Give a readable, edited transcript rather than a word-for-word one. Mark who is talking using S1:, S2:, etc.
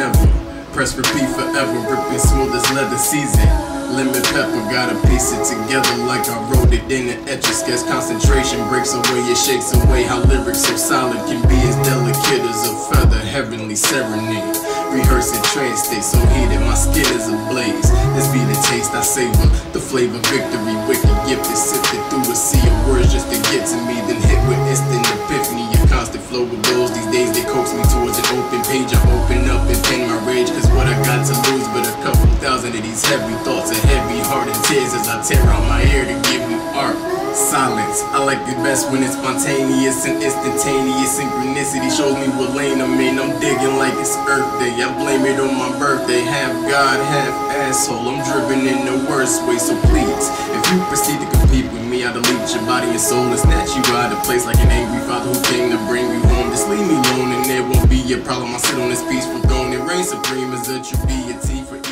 S1: never. Press repeat forever, ripping smooth as leather season. Lemon pepper, gotta piece it together like I wrote it in an etch-a-sketch. Concentration breaks away, it shakes away how lyrics so solid can be as delicate as a feather, heavenly serenade. Rehearsing trance state so heated, my skin is ablaze. This be the taste I savor, the flavor, victory, wicked gift is sifted through a sea of words just to get to me, then hit with instant epiphany. A constant flow of goals, these days they coax me towards an open page. I open up and pen my rage, cause what I got to lose but a couple thousand of these heavy thoughts, a heavy heart and tears as I tear out my hair to give you art. Silence, I like it best when it's spontaneous and instantaneous. Synchronicity shows me what lane I'm in. I'm digging like it's Earth Day, I blame it on my birthday. Half God, half asshole, I'm driven in the worst way. So please, if you proceed to compete with me, I'll delete your body and soul and snatch you out of place like an angry father who came to bring you home. Just leave me alone and there won't be a problem. I'll sit on this peaceful throne and reign supreme as a true deity for